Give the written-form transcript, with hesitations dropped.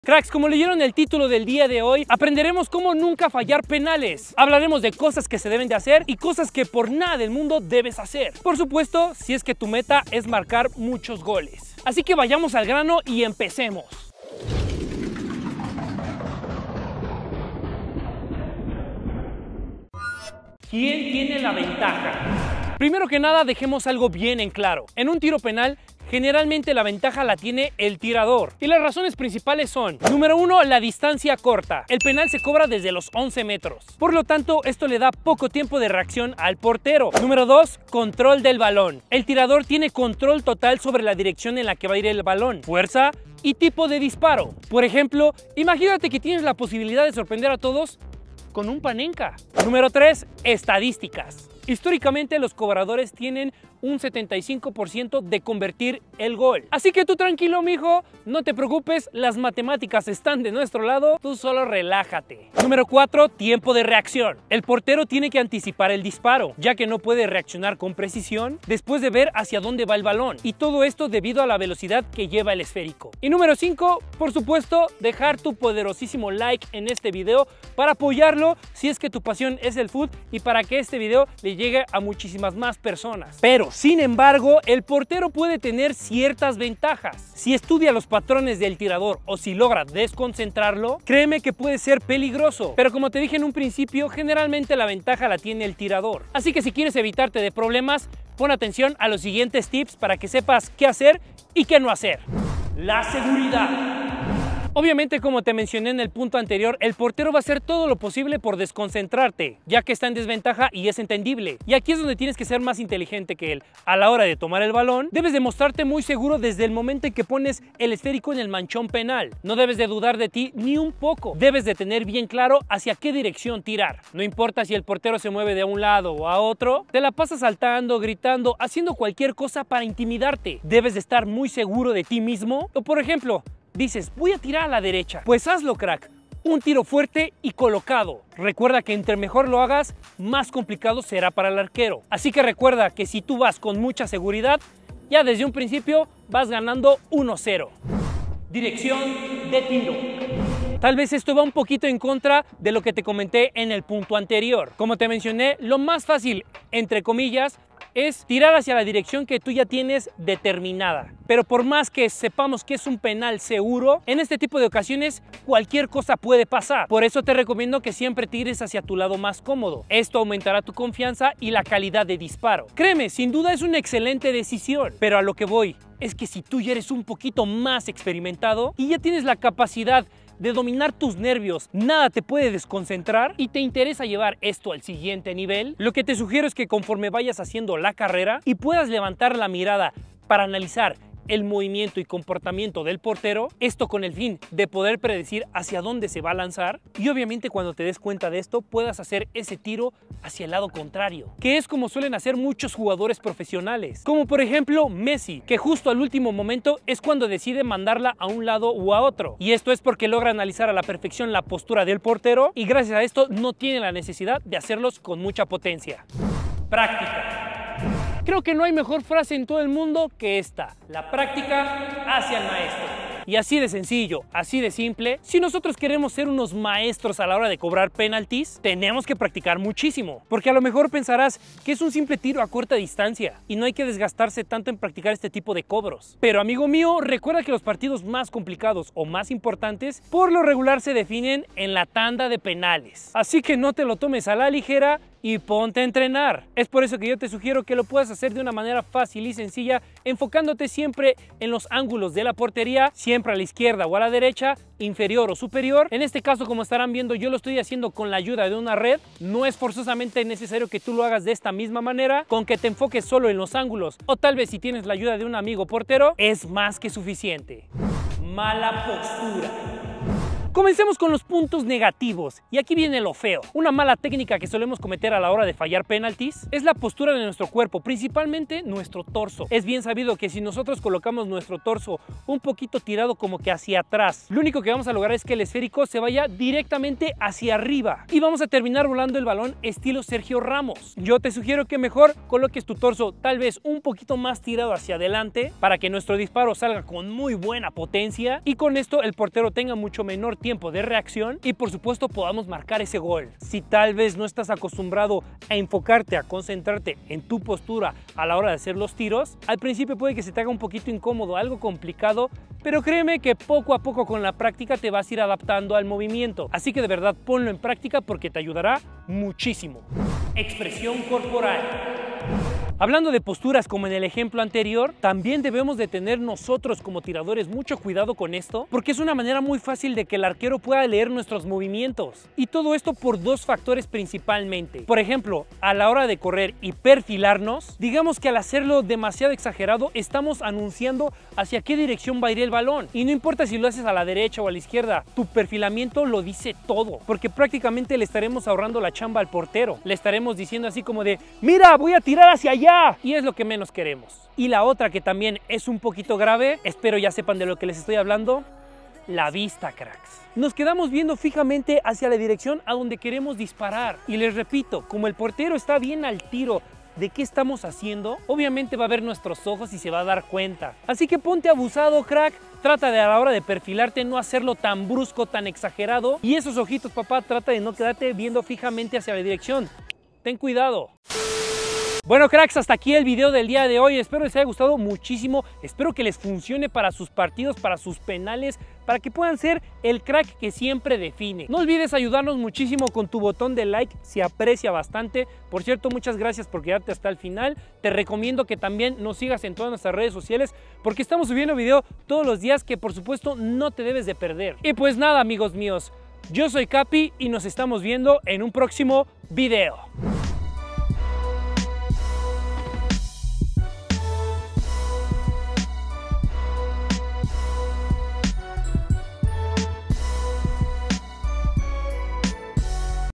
Cracks, como leyeron el título del día de hoy, aprenderemos cómo nunca fallar penales. Hablaremos de cosas que se deben de hacer y cosas que por nada del mundo debes hacer. Por supuesto, si es que tu meta es marcar muchos goles. Así que vayamos al grano y empecemos. ¿Quién tiene la ventaja? Primero que nada, dejemos algo bien en claro. En un tiro penal, generalmente la ventaja la tiene el tirador. Y las razones principales son: número 1, la distancia corta. El penal se cobra desde los 11 metros. Por lo tanto, esto le da poco tiempo de reacción al portero. Número 2, control del balón. El tirador tiene control total sobre la dirección en la que va a ir el balón, fuerza y tipo de disparo. Por ejemplo, imagínate que tienes la posibilidad de sorprender a todos con un panenka. Número 3, estadísticas. Históricamente los cobradores tienen un 75% de convertir el gol. Así que tú tranquilo, mijo, no te preocupes, las matemáticas están de nuestro lado, tú solo relájate. Número 4, tiempo de reacción. El portero tiene que anticipar el disparo, ya que no puede reaccionar con precisión después de ver hacia dónde va el balón. Y todo esto debido a la velocidad que lleva el esférico. Y número 5, por supuesto, dejar tu poderosísimo like en este video para apoyarlo si es que tu pasión es el fútbol y para que este video le llegue a muchísimas más personas. Pero sin embargo, el portero puede tener ciertas ventajas. Si estudia los patrones del tirador o si logra desconcentrarlo, créeme que puede ser peligroso. Pero como te dije en un principio, generalmente la ventaja la tiene el tirador. Así que si quieres evitarte de problemas, pon atención a los siguientes tips para que sepas qué hacer y qué no hacer. La seguridad. Obviamente, como te mencioné en el punto anterior, el portero va a hacer todo lo posible por desconcentrarte, ya que está en desventaja y es entendible. Y aquí es donde tienes que ser más inteligente que él. A la hora de tomar el balón, debes de mostrarte muy seguro desde el momento en que pones el esférico en el manchón penal. No debes de dudar de ti ni un poco. Debes de tener bien claro hacia qué dirección tirar. No importa si el portero se mueve de un lado o a otro, te la pasas saltando, gritando, haciendo cualquier cosa para intimidarte. Debes de estar muy seguro de ti mismo. O por ejemplo, dices, voy a tirar a la derecha. Pues hazlo, crack. Un tiro fuerte y colocado. Recuerda que entre mejor lo hagas, más complicado será para el arquero. Así que recuerda que si tú vas con mucha seguridad, ya desde un principio vas ganando 1-0. Dirección de tiro. Tal vez esto va un poquito en contra de lo que te comenté en el punto anterior. Como te mencioné, lo más fácil, entre comillas, es tirar hacia la dirección que tú ya tienes determinada. Pero por más que sepamos que es un penal seguro, en este tipo de ocasiones cualquier cosa puede pasar. Por eso te recomiendo que siempre tires hacia tu lado más cómodo. Esto aumentará tu confianza y la calidad de disparo. Créeme, sin duda es una excelente decisión. Pero a lo que voy es que si tú ya eres un poquito más experimentado y ya tienes la capacidad de dominar tus nervios, nada te puede desconcentrar y te interesa llevar esto al siguiente nivel, lo que te sugiero es que conforme vayas haciendo la carrera y puedas levantar la mirada para analizar el movimiento y comportamiento del portero, esto con el fin de poder predecir hacia dónde se va a lanzar y obviamente cuando te des cuenta de esto puedas hacer ese tiro hacia el lado contrario, que es como suelen hacer muchos jugadores profesionales, como por ejemplo Messi, que justo al último momento es cuando decide mandarla a un lado u a otro, y esto es porque logra analizar a la perfección la postura del portero y gracias a esto no tiene la necesidad de hacerlos con mucha potencia. Práctica. Creo que no hay mejor frase en todo el mundo que esta: la práctica hacia el maestro. Y así de sencillo, así de simple, si nosotros queremos ser unos maestros a la hora de cobrar penaltis, tenemos que practicar muchísimo. Porque a lo mejor pensarás que es un simple tiro a corta distancia y no hay que desgastarse tanto en practicar este tipo de cobros. Pero amigo mío, recuerda que los partidos más complicados o más importantes por lo regular se definen en la tanda de penales. Así que no te lo tomes a la ligera y ponte a entrenar. Es por eso que yo te sugiero que lo puedas hacer de una manera fácil y sencilla, enfocándote siempre en los ángulos de la portería, siempre a la izquierda o a la derecha, inferior o superior. En este caso, como estarán viendo, yo lo estoy haciendo con la ayuda de una red. No es forzosamente necesario que tú lo hagas de esta misma manera, con que te enfoques solo en los ángulos o tal vez si tienes la ayuda de un amigo portero, es más que suficiente. Mala postura. Comencemos con los puntos negativos, y aquí viene lo feo. Una mala técnica que solemos cometer a la hora de fallar penaltis es la postura de nuestro cuerpo, principalmente nuestro torso. Es bien sabido que si nosotros colocamos nuestro torso un poquito tirado como que hacia atrás, lo único que vamos a lograr es que el esférico se vaya directamente hacia arriba y vamos a terminar volando el balón estilo Sergio Ramos. Yo te sugiero que mejor coloques tu torso tal vez un poquito más tirado hacia adelante para que nuestro disparo salga con muy buena potencia y con esto el portero tenga mucho menor tiempo de reacción y por supuesto podamos marcar ese gol. Si tal vez no estás acostumbrado a enfocarte, a concentrarte en tu postura a la hora de hacer los tiros, al principio puede que se te haga un poquito incómodo, algo complicado, pero créeme que poco a poco con la práctica te vas a ir adaptando al movimiento. Así que de verdad ponlo en práctica porque te ayudará muchísimo. Expresión corporal. Hablando de posturas como en el ejemplo anterior, también debemos de tener nosotros como tiradores mucho cuidado con esto, porque es una manera muy fácil de que el arquero pueda leer nuestros movimientos. Y todo esto por dos factores principalmente. Por ejemplo, a la hora de correr y perfilarnos, digamos que al hacerlo demasiado exagerado, estamos anunciando hacia qué dirección va a ir el balón. Y no importa si lo haces a la derecha o a la izquierda, tu perfilamiento lo dice todo, porque prácticamente le estaremos ahorrando la chamba al portero. Le estaremos diciendo así como de, mira, voy a tirar hacia allá. Y es lo que menos queremos. Y la otra que también es un poquito grave, espero ya sepan de lo que les estoy hablando, la vista, cracks. Nos quedamos viendo fijamente hacia la dirección a donde queremos disparar. Y les repito, como el portero está bien al tiro de qué estamos haciendo, obviamente va a ver nuestros ojos y se va a dar cuenta. Así que ponte abusado, crack. Trata de a la hora de perfilarte no hacerlo tan brusco, tan exagerado. Y esos ojitos, papá, trata de no quedarte viendo fijamente hacia la dirección. Ten cuidado. Bueno, cracks, hasta aquí el video del día de hoy. Espero les haya gustado muchísimo. Espero que les funcione para sus partidos, para sus penales, para que puedan ser el crack que siempre define. No olvides ayudarnos muchísimo con tu botón de like, se aprecia bastante. Por cierto, muchas gracias por quedarte hasta el final. Te recomiendo que también nos sigas en todas nuestras redes sociales porque estamos subiendo video todos los días que por supuesto no te debes de perder. Y pues nada, amigos míos, yo soy Capi y nos estamos viendo en un próximo video.